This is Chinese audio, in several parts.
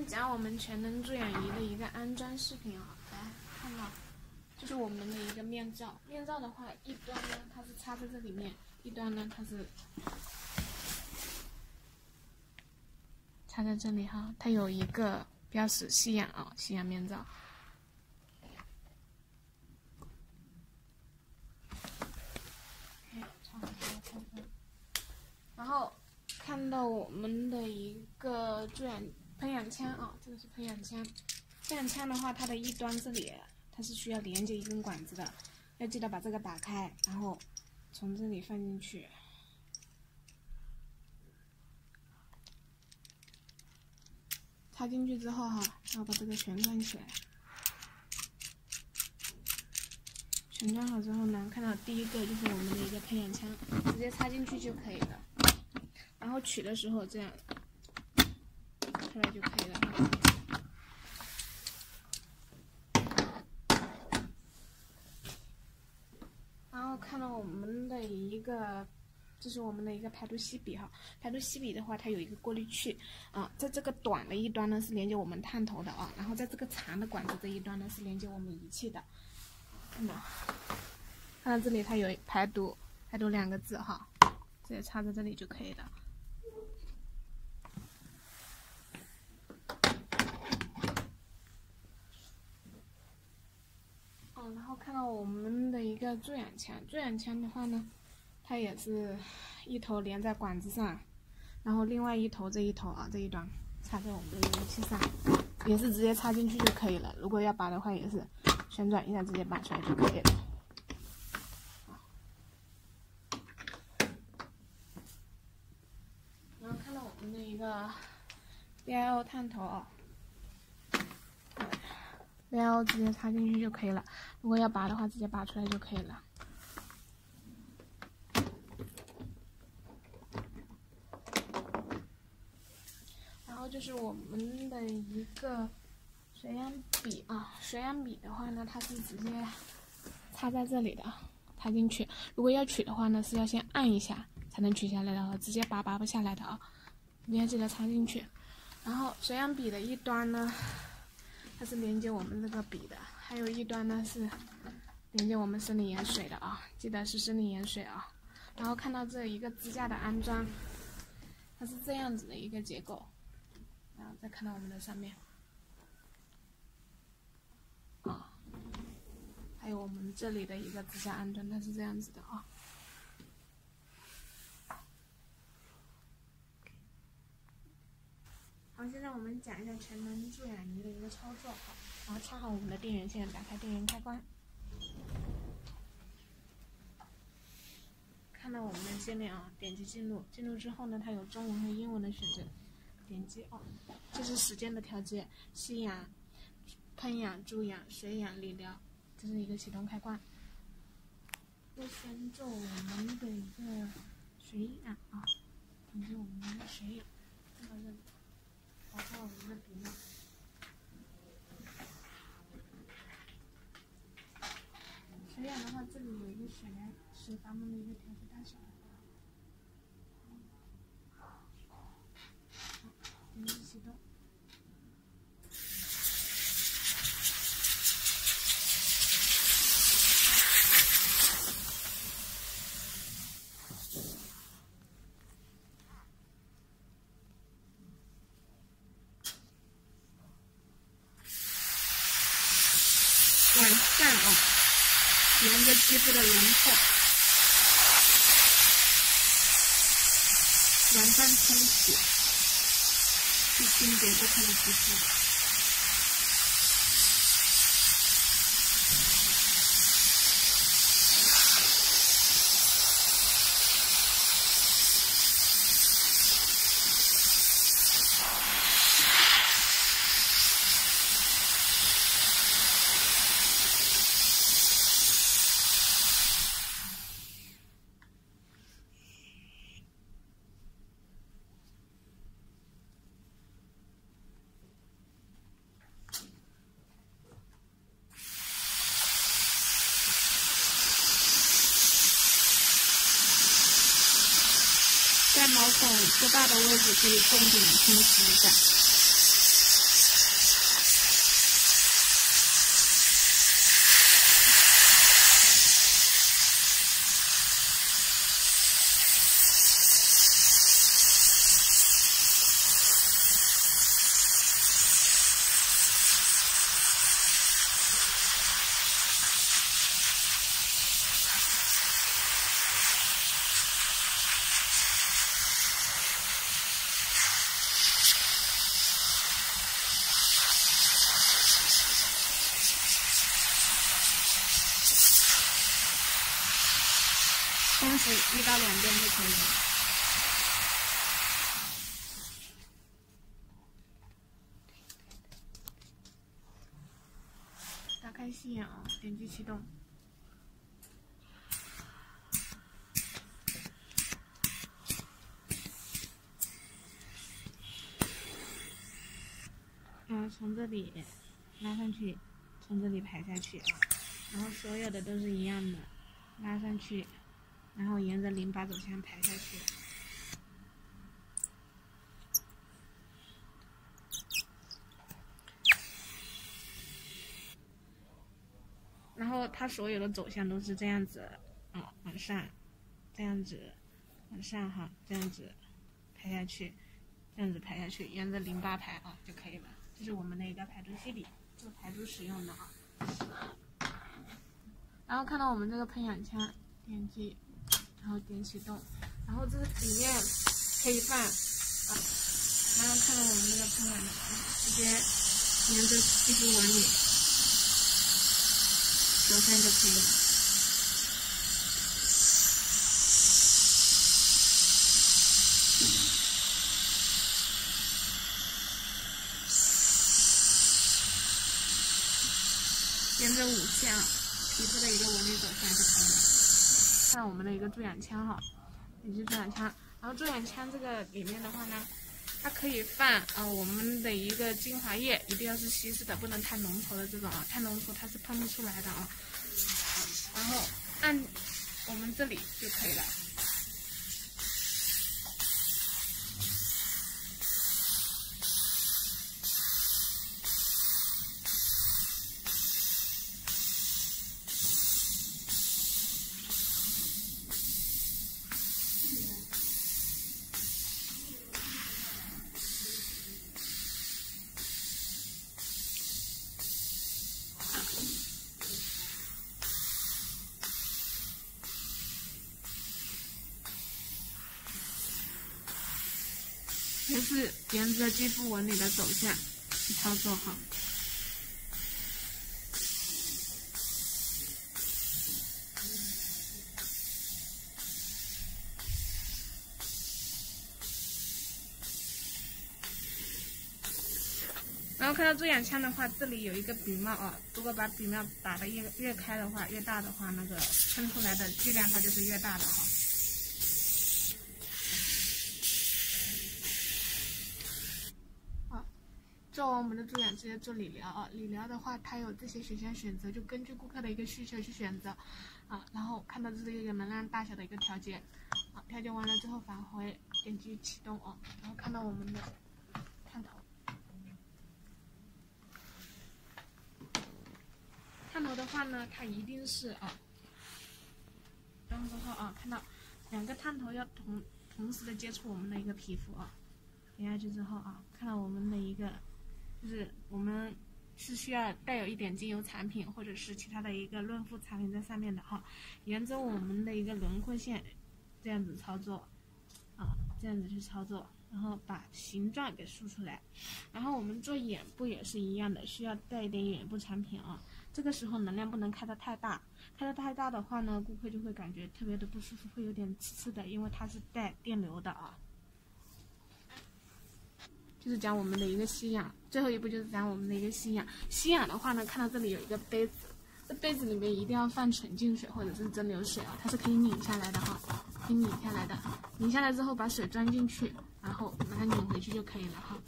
讲我们全能助氧仪的一个安装视频啊，来看到，这是我们的一个面罩。面罩的话，一端呢它是插在这里面，一端呢它是插在这里哈。它有一个标识吸氧啊，吸氧面罩。然后看到我们的一个助氧喷氧枪啊，这个是喷氧枪。喷氧枪的话，它的一端这里它是需要连接一根管子的，要记得把这个打开，然后从这里放进去。插进去之后哈，然后把这个旋转起来。旋转好之后呢，看到第一个就是我们的一个喷氧枪，直接插进去就可以了。然后取的时候这样出来就可以了。然后看到我们的一个，这是我们的一个排毒吸笔哈。排毒吸笔的话，它有一个过滤器啊，在这个短的一端呢是连接我们探头的啊，然后在这个长的管子这一端呢是连接我们仪器的。看到这里它有排毒两个字哈，直接插在这里就可以了。然后看到我们的一个助氧枪，助氧枪的话呢，它也是一头连在管子上，然后另外一头这一头啊这一端插在我们的仪器上，也是直接插进去就可以了。如果要拔的话，也是旋转一下直接拔出来就可以了。然后看到我们的一个 VIO 探头啊。VIO 直接插进去就可以了，如果要拔的话，直接拔出来就可以了。然后就是我们的一个水氧笔啊，水氧笔的话呢，它是直接插在这里的，插进去。如果要取的话呢，是要先按一下才能取下来的，直接拔不下来的啊，一定要记得插进去。然后水氧笔的一端呢，它是连接我们这个笔的，还有一端呢是连接我们生理盐水的啊，记得是生理盐水啊。然后看到这一个支架的安装，它是这样子的一个结构，然后再看到我们的上面啊，还有我们这里的一个支架安装，它是这样子的啊。好，现在我们讲一下全能助氧仪的一个操作。好，然后插好我们的电源线，打开电源开关。看到我们的界面啊，点击进入。进入之后呢，它有中文和英文的选择，点击哦。这是时间的调节，吸氧、喷氧、助氧、水氧、理疗，这是一个启动开关。会先做我们的一个水氧啊，点击我们的水氧，看到这里。打开我们的笔帽，水氧的话，这里有一个水阀门的一个调节大小。点击启动。完善哦，沿着肌肤的轮廓，完善清洗，去清洁不开的肌肤。在毛孔不大的位置可以重点清洗一下。 同时1到2遍就可以了。打开细眼啊，点击启动。从这里拉上去，从这里排下去啊，然后所有的都是一样的，拉上去，然后沿着淋巴走向排下去。然后它所有的走向都是这样子，往上，这样子，往上哈，这样子排下去，这样子排下去，沿着淋巴排啊就可以了。这是我们的一个排毒系统，做排毒使用的啊。然后看到我们这个喷氧枪，点击，然后点启动，然后这里面可以放然后看到我们这个喷氧枪，直接沿着皮肤纹理走上就可以了。沿着5线皮肤的一个纹理走向就可以了。看我们的一个助氧枪哈，点击助氧枪，然后助氧枪这个里面的话呢，它可以放我们的一个精华液，一定要是稀释的，不能太浓稠的这种啊，太浓稠它是喷不出来的啊。然后按我们这里就可以了。也是沿着肌肤纹理的走向去操作哈。然后看到助氧枪的话，这里有一个笔帽啊，如果把笔帽打得越开的话，越大的话，那个喷出来的剂量它就是越大的哈。做完我们的助氧，直接做理疗啊。理疗的话，它有这些选项选择，就根据顾客的一个需求去选择啊。然后看到这是一个能量大小的一个调节啊，调节完了之后返回，点击启动啊。然后看到我们的探头，探头的话呢，它一定是然后之后看到2个探头要同时的接触我们的一个皮肤啊。点下去之后看到我们的一个。就是我们是需要带有一点精油产品或者是其他的一个润肤产品在上面的哈，沿着我们的一个轮廓线这样子操作这样子去操作，然后把形状给输出来。然后我们做眼部也是一样的，需要带一点眼部产品啊。这个时候能量不能开得太大，开得太大的话呢，顾客就会感觉特别的不舒服，会有点刺刺的，因为它是带电流的啊。就是讲我们的一个吸氧，最后一步就是讲我们的一个吸氧。吸氧的话呢，看到这里有一个杯子，这杯子里面一定要放纯净水或者是蒸馏水它是可以拧下来的哈，可以拧下来的。拧下来之后把水装进去，然后把它拧回去就可以了哈。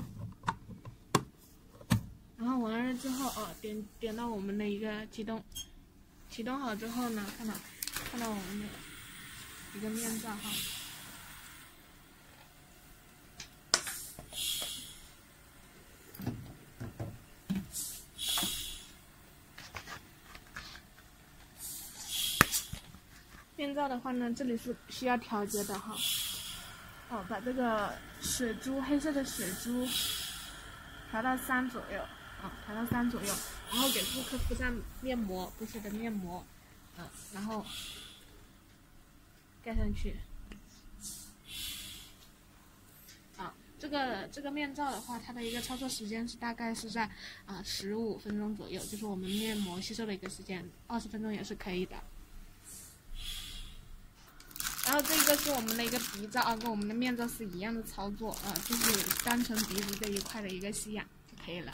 然后完了之后点到我们的一个启动，启动好之后呢，看到我们的一个面罩哈。面罩的话呢，这里是需要调节的哈。把这个水珠，黑色的水珠调到3左右调到3左右，然后给顾客敷上面膜，补水的面膜，然后盖上去。这个面罩的话，它的一个操作时间是大概是在15分钟左右，就是我们面膜吸收的一个时间，20分钟也是可以的。 然后这个是我们的一个鼻罩啊，跟我们的面罩是一样的操作啊，就是单纯鼻子这一块的一个吸氧就可以了。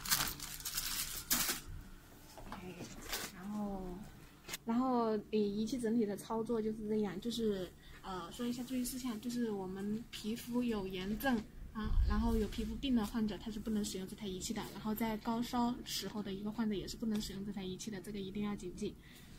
然后仪器整体的操作就是这样，就是说一下注意事项，就是我们皮肤有炎症啊，然后有皮肤病的患者他是不能使用这台仪器的，然后在高烧时候的一个患者也是不能使用这台仪器的，这个一定要谨记。